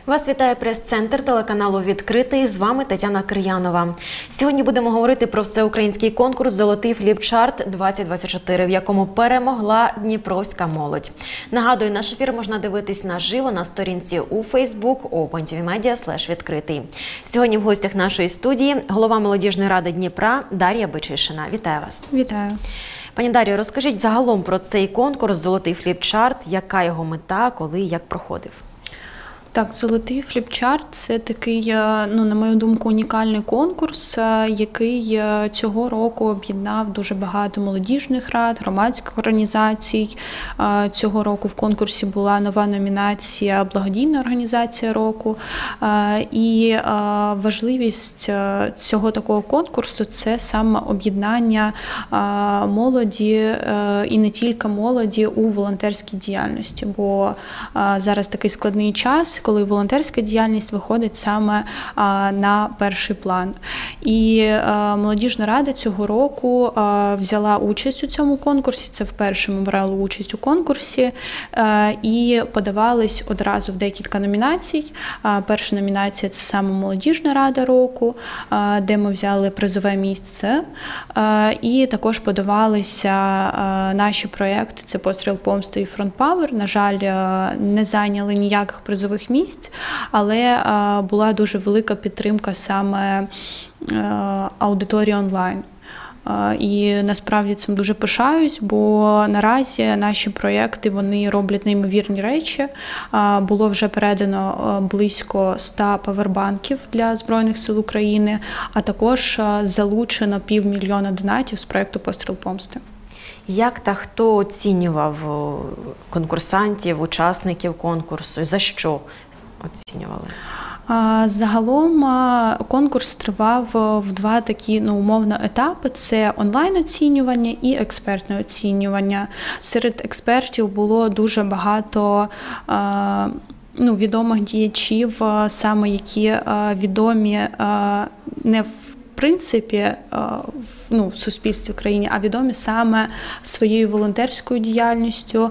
Вас вітає прес-центр телеканалу «Відкритий». З вами Тетяна Кир'янова. Сьогодні будемо говорити про всеукраїнський конкурс «Золотий фліп-чарт-2024», в якому перемогла дніпровська молодь. Нагадую, наш ефір можна дивитись наживо на сторінці у Facebook opentvmedia/відкритий. Сьогодні в гостях нашої студії голова молодіжної ради Дніпра Дар'я Бичишина. Вітаю вас. Вітаю. Пані Дар'ю, розкажіть загалом про цей конкурс «Золотий фліп-чарт», яка його мета, коли і як проходив? Так, «Золотий фліп-чарт» – це такий, на мою думку, унікальний конкурс, який цього року об'єднав дуже багато молодіжних рад, громадських організацій. Цього року в конкурсі була нова номінація «Благодійна організація року». І важливість цього такого конкурсу – це саме об'єднання молоді і не тільки молоді у волонтерській діяльності, бо зараз такий складний час, коли волонтерська діяльність виходить саме на перший план. І молодіжна рада цього року взяла участь у цьому конкурсі, це вперше ми брали участь у конкурсі, і подавались одразу в декілька номінацій. Перша номінація – це саме молодіжна рада року, де ми взяли призове місце, і також подавалися наші проєкти, це «Постріл помсти» і «Фронт Павер». На жаль, не зайняли ніяких призових місць, але була дуже велика підтримка саме аудиторії онлайн. І насправді цим дуже пишаюсь, бо наразі наші проєкти, вони роблять неймовірні речі. Було вже передано близько 100 павербанків для Збройних сил України, а також залучено 500 000 донатів з проєкту «Постріл помсти». Як та хто оцінював конкурсантів, учасників конкурсу? За що оцінювали? Загалом конкурс тривав в два такі, умовно, етапи. Це онлайн-оцінювання і експертне оцінювання. Серед експертів було дуже багато відомих діячів, саме які відомі не в принципі в суспільстві в країні, а відомі саме своєю волонтерською діяльністю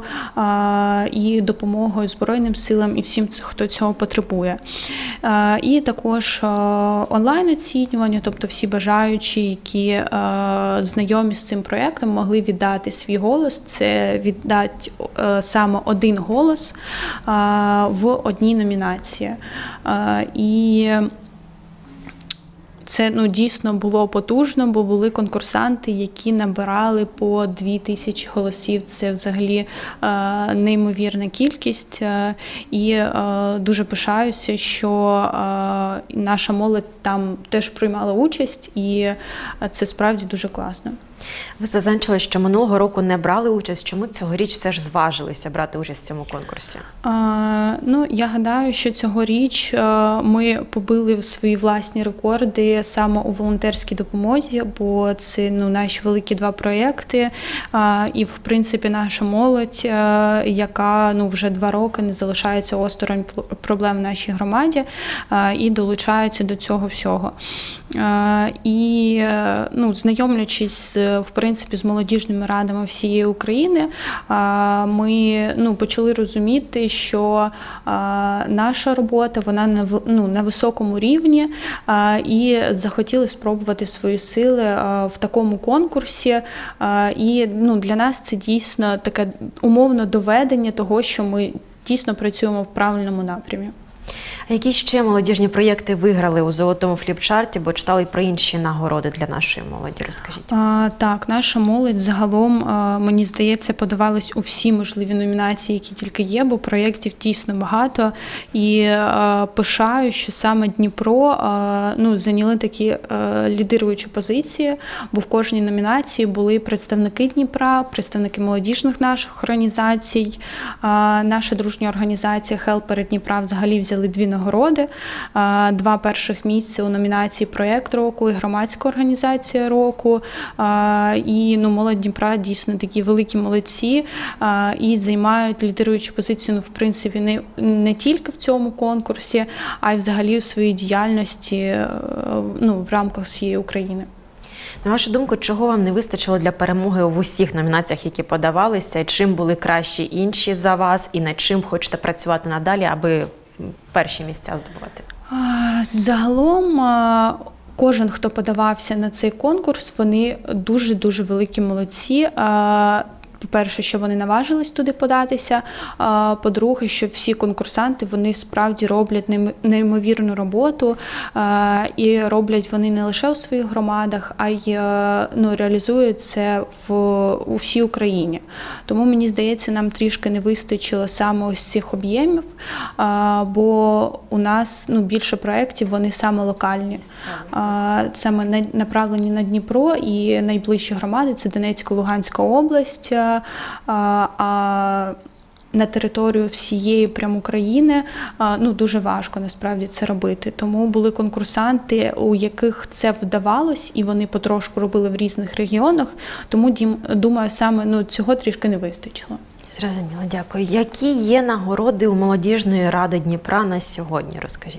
і допомогою Збройним силам і всім, хто цього потребує. І також онлайн-оцінювання, тобто всі бажаючі, які знайомі з цим проєктом, могли віддати свій голос. Це віддати саме один голос в одній номінації. І це дійсно було потужно, бо були конкурсанти, які набирали по 2000 голосів. Це взагалі неймовірна кількість. І дуже пишаюся, що наша молодь там теж приймала участь, і це справді дуже класно. Ви зазначили, що минулого року не брали участь. Чому цьогоріч все ж зважилися брати участь в цьому конкурсі? Я гадаю, що цьогоріч ми побили свої власні рекорди саме у волонтерській допомозі, бо це наші великі два проєкти. І, в принципі, наша молодь, яка вже 2 роки не залишається осторонь проблем в нашій громаді і долучається до цього всього. І, знайомлячись, в принципі, з молодіжними радами всієї України, ми почали розуміти, що наша робота, вона на високому рівні, і захотіли спробувати свої сили в такому конкурсі. І для нас це дійсно таке умовне доведення того, що ми дійсно працюємо в правильному напрямі. А які ще молодіжні проєкти виграли у «Золотому фліп-чарті», бо читали й про інші нагороди для нашої молоді? Розкажіть. Так, наша молодь загалом, мені здається, подавалась у всі можливі номінації, які тільки є, бо проєктів дійсно багато. І пишаю, що саме Дніпро зайняли такі лідируючі позиції, бо в кожній номінації були представники Дніпра, представники молодіжних наших організацій. Наша дружня організація «Хелпери Дніпра» взагалі взяли 2 нагороди. 2 перших місця у номінації «Проєкт року» і «Громадська організація року». І молодь Дніпра дійсно такі великі молодці і займають лідируючу позицію, в принципі, не тільки в цьому конкурсі, а й взагалі у своїй діяльності в рамках всієї України. На вашу думку, чого вам не вистачило для перемоги в усіх номінаціях, які подавалися? Чим були кращі інші за вас і над чим хочете працювати надалі, аби перші місця здобувати? Загалом кожен, хто подавався на цей конкурс, вони дуже-дуже великі молодці. По-перше, що вони наважились туди податися, по-друге, що всі конкурсанти, вони справді роблять неймовірну роботу, і роблять вони не лише у своїх громадах, а й реалізують це у всій Україні. Тому, мені здається, нам трішки не вистачило саме ось цих об'ємів, бо у нас більше проєктів, вони саме локальні. Саме направлені на Дніпро, і найближчі громади – це Донецька-Луганська область, а на територію всієї прям України дуже важко насправді це робити. Тому були конкурсанти, у яких це вдавалось, і вони потрошку робили в різних регіонах, тому, думаю, саме цього трішки не вистачило. Зрозуміло, дякую. Які є нагороди у Молодіжної ради Дніпра на сьогодні? Розкажіть.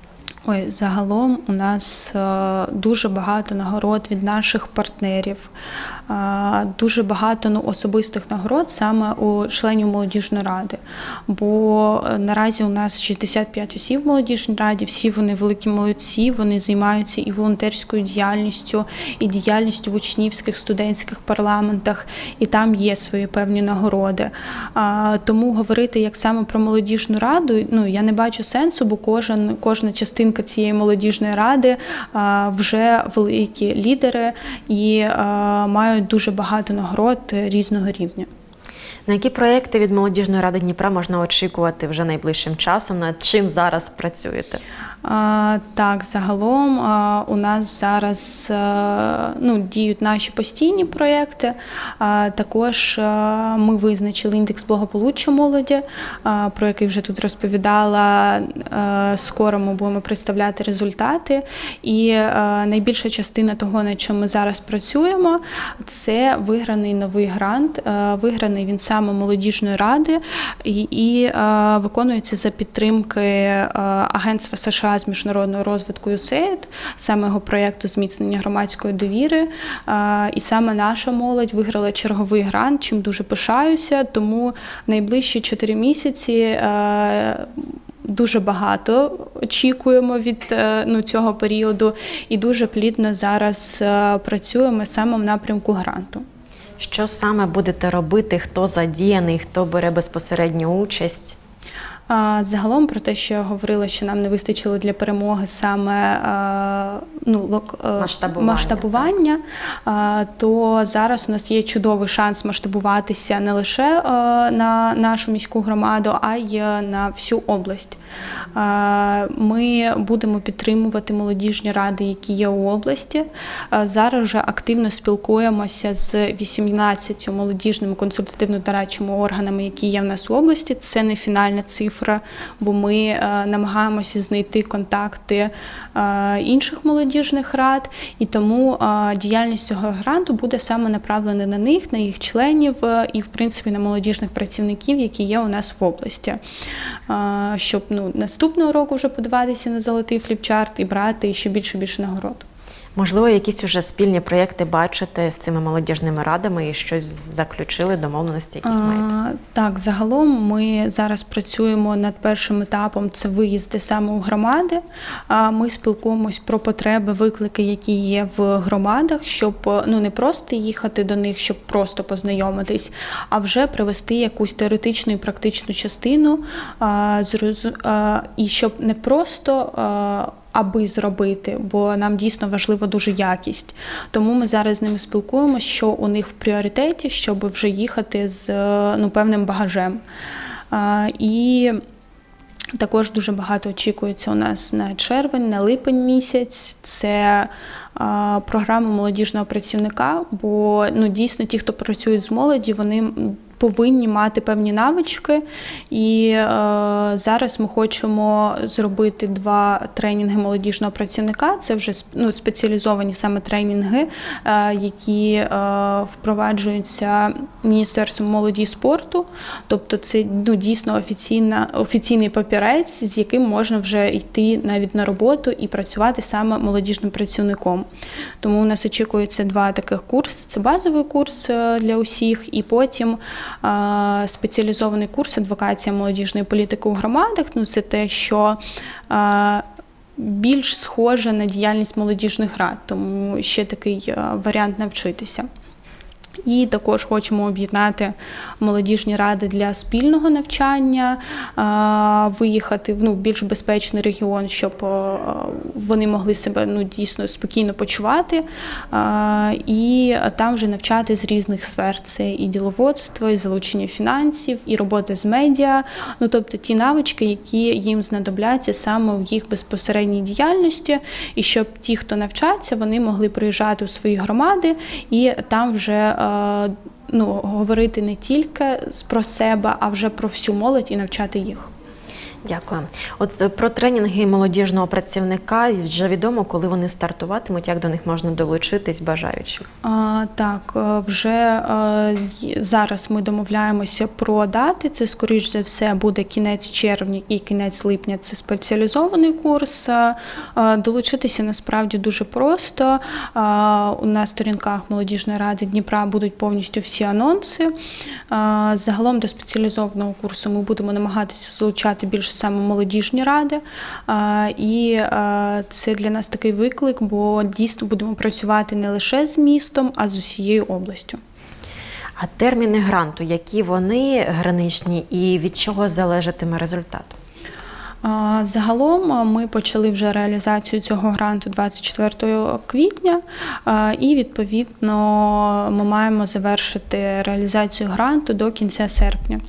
Загалом у нас дуже багато нагород від наших партнерів, дуже багато особистих нагород саме у членів Молодіжної ради. Бо наразі у нас 65 осіб в Молодіжній раді, всі вони великі молодці, вони займаються і волонтерською діяльністю, і діяльністю в учнівських, студентських парламентах, і там є свої певні нагороди. Тому говорити як саме про Молодіжну раду, я не бачу сенсу, бо кожна частинка цієї Молодіжної ради вже великі лідери і мають дуже багато нагород різного рівня. На які проєкти від Молодіжної ради Дніпра можна очікувати вже найближчим часом? Над чим зараз працюєте? Так, загалом у нас зараз діють наші постійні проєкти. Також ми визначили індекс благополуччя молоді, про який вже тут розповідала. Скоро ми будемо представляти результати. І найбільша частина того, над чим ми зараз працюємо, це виграний новий грант. Виграний він саме Молодіжної ради і виконується за підтримки Агентства США з міжнародного розвитку USAID, саме його проєкту зміцнення громадської довіри. І саме наша молодь виграла черговий грант, чим дуже пишаюся, тому найближчі 4 місяці дуже багато очікуємо від цього періоду і дуже плідно зараз працюємо саме в напрямку гранту. Що саме будете робити, хто задіяний, хто бере безпосередню участь? Загалом про те, що я говорила, що нам не вистачило для перемоги саме масштабування, то зараз у нас є чудовий шанс масштабуватися не лише на нашу міську громаду, а й на всю область. Ми будемо підтримувати молодіжні ради, які є у області. Зараз вже активно спілкуємося з 18 молодіжними консультативно-дорадчими органами, які є в нас у області. Це не фінальна цифра, бо ми намагаємося знайти контакти інших молодіжних рад, і тому діяльність цього гранту буде саме направлена на них, на їх членів і, в принципі, на молодіжних працівників, які є у нас в області. Щоб наступного року вже подаватися на золотий фліпчарт і брати ще більше нагород. Можливо, якісь уже спільні проєкти бачите з цими молодіжними радами і щось заключили, домовленості якісь маєте? Так, загалом ми зараз працюємо над першим етапом, це виїзди саме у громади. Ми спілкуємось про потреби, виклики, які є в громадах, щоб не просто їхати до них, щоб просто познайомитись, а вже привести якусь теоретичну і практичну частину, і щоб не просто аби зробити, бо нам дійсно важлива дуже якість. Тому ми зараз з ними спілкуємося, що у них в пріоритеті, щоб вже їхати з певним багажем. І також дуже багато очікується у нас на червень, на липень місяць. Це програма молодіжного працівника, бо дійсно ті, хто працюють з молоді, вони повинні мати певні навички, і зараз ми хочемо зробити 2 тренінги молодіжного працівника. Це вже спеціалізовані саме тренінги, які впроваджуються Міністерством молоді і спорту. Тобто це дійсно офіційний папірець, з яким можна вже йти навіть на роботу і працювати саме молодіжним працівником. Тому у нас очікується 2 таких курси. Це базовий курс для усіх, і потім спеціалізований курс «Адвокація молодіжної політики у громадах». Ну, це те, що більш схоже на діяльність молодіжних рад, тому ще такий варіант навчитися. І також хочемо об'єднати молодіжні ради для спільного навчання, виїхати в більш безпечний регіон, щоб вони могли себе дійсно спокійно почувати, і там вже навчати з різних сфер. Це і діловодство, і залучення фінансів, і робота з медіа, тобто ті навички, які їм знадобляться саме в їх безпосередній діяльності, і щоб ті, хто навчаться, вони могли приїжджати у свої громади і там вже говорити не тільки про себе, а вже про всю молодь і навчати їх. Дякую. От про тренінги молодіжного працівника вже відомо, коли вони стартуватимуть, як до них можна долучитись бажаючим? Так, вже зараз ми домовляємося про дати. Це, скоріш за все, буде кінець червня і кінець липня. Це спеціалізований курс. Долучитися насправді дуже просто. На сторінках Молодіжної ради Дніпра будуть повністю всі анонси. Загалом до спеціалізованого курсу ми будемо намагатися залучати більше саме молодіжні ради, і це для нас такий виклик, бо дійсно будемо працювати не лише з містом, а з усією областю. А терміни гранту, які вони граничні і від чого залежатиме результат? Загалом ми почали вже реалізацію цього гранту 24 квітня, і відповідно ми маємо завершити реалізацію гранту до кінця серпня.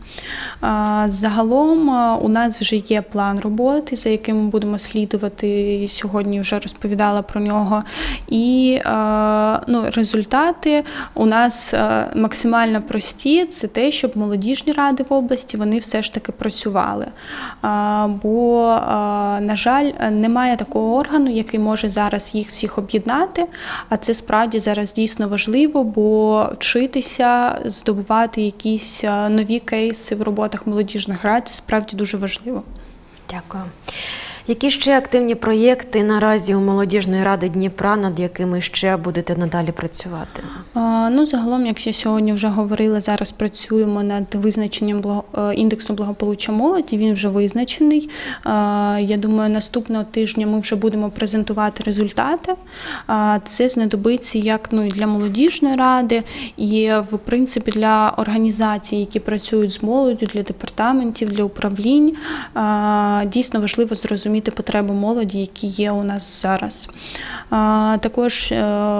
Загалом у нас вже є план роботи, за яким ми будемо слідувати, сьогодні вже розповідала про нього, і результати у нас максимально прості, це те, щоб молодіжні ради в області, вони все ж таки працювали. Бо, на жаль, немає такого органу, який може зараз їх всіх об'єднати, а це справді зараз дійсно важливо, бо вчитися, здобувати якісь нові кейси в роботах молодіжних рад – це справді дуже важливо. Дякую. Які ще активні проєкти наразі у Молодіжної ради Дніпра, над якими ще будете надалі працювати? Загалом, як я сьогодні вже говорила, зараз працюємо над визначенням індексу благополуччя молоді, він вже визначений. Я думаю, наступного тижня ми вже будемо презентувати результати. Це знадобиться як і для Молодіжної ради, і, в принципі, для організацій, які працюють з молоддю, для департаментів, для управлінь. Дійсно важливо зрозуміти потреби молоді, які є у нас зараз. Також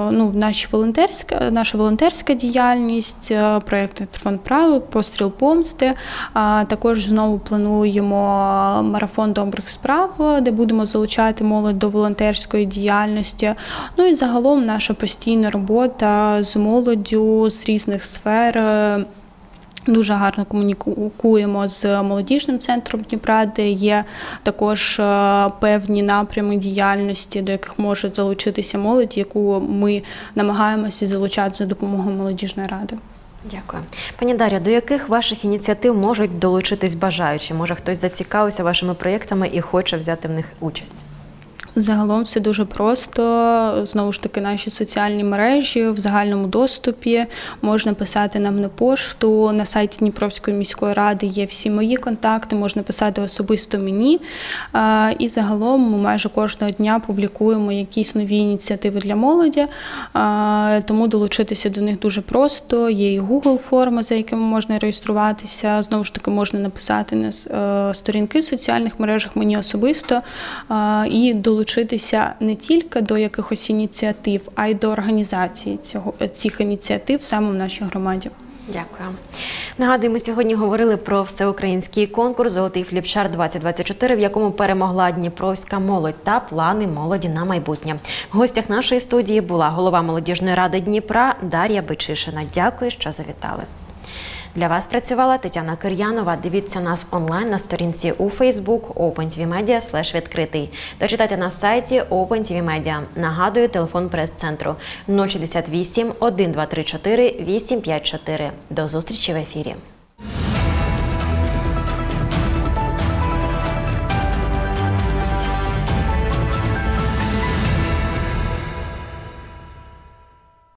наша волонтерська діяльність, проєкт «Телефон правил», «Постріл помсти». Також знову плануємо марафон добрих справ, де будемо залучати молодь до волонтерської діяльності. І загалом наша постійна робота з молоддю з різних сфер. Дуже гарно комунікуємо з молодіжним центром Дніпра, де є також певні напрями діяльності, до яких може залучитися молодь, яку ми намагаємося залучати за допомогою Молодіжної ради. Дякую. Пані Дар'я, до яких ваших ініціатив можуть долучитись бажаючі? Може, хтось зацікавився вашими проєктами і хоче взяти в них участь? Загалом все дуже просто. Знову ж таки, наші соціальні мережі в загальному доступі. Можна писати нам на пошту. На сайті Дніпровської міської ради є всі мої контакти, можна писати особисто мені. І загалом ми майже кожного дня публікуємо якісь нові ініціативи для молоді. Тому долучитися до них дуже просто. Є і Google-форми, за якими можна реєструватися. Знову ж таки, можна написати на сторінки в соціальних мережах мені особисто. І долучитися не тільки до якихось ініціатив, а й до організації цих ініціатив саме в нашій громаді. Дякую. Нагадую, ми сьогодні говорили про всеукраїнський конкурс «Золотий Фліпчарт-2024», в якому перемогла дніпровська молодь та плани молоді на майбутнє. В гостях нашої студії була голова Молодіжної ради Дніпра Дар'я Бичишина. Дякую, що завітали. Для вас працювала Тетяна Кир'янова. Дивіться нас онлайн на сторінці у Facebook opentvmedia/відкритий. Та читайте на сайті Open TV Media. Нагадую, телефон прес-центру 068 1234 854. До зустрічі в ефірі.